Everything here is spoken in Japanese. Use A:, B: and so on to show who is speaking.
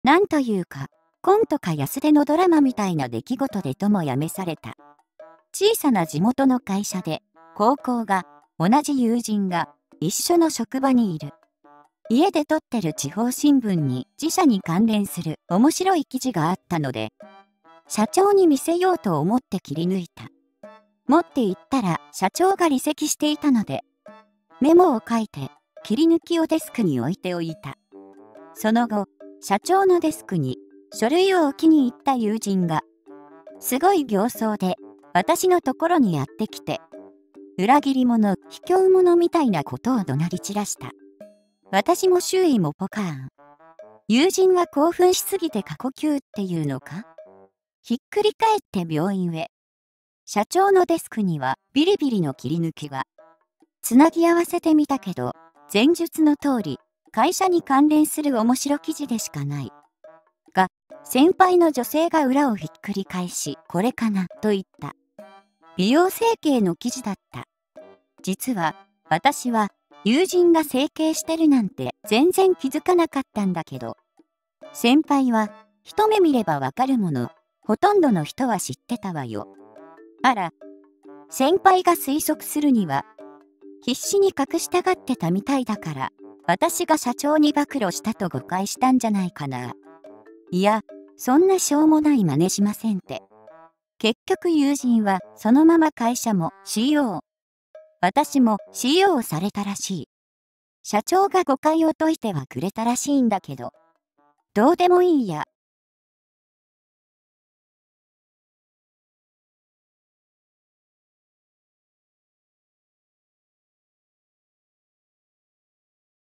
A: なんというか、コントか安手のドラマみたいな出来事でともやめされた。小さな地元の会社で、高校が、同じ友人が、一緒の職場にいる。家で撮ってる地方新聞に自社に関連する面白い記事があったので、社長に見せようと思って切り抜いた。持って行ったら社長が離席していたので、メモを書いて切り抜きをデスクに置いておいた。その後、社長のデスクに書類を置きに行った友人が、すごい形相で私のところにやってきて、裏切り者、卑怯者みたいなことを怒鳴り散らした。私も周囲もポカーン。友人は興奮しすぎて過呼吸っていうのか？ひっくり返って病院へ。社長のデスクにはビリビリの切り抜きは。つなぎ合わせてみたけど、前述の通り、会社に関連する面白記事でしかない。が、先輩の女性が裏をひっくり返し、これかな、と言った。美容整形の記事だった。実は、私は、友人が整形してるなんて全然気づかなかったんだけど、先輩は、一目見ればわかるもの、ほとんどの人は知ってたわよ。あら、先輩が推測するには、必死に隠したがってたみたいだから、私が社長に暴露したと誤解したんじゃないかな。いや、そんなしょうもない真似しませんって。結局友人はそのまま会社も CO。私も CO されたらしい。社長が誤解を解いてはくれたらしいんだけど。どうでもいいや。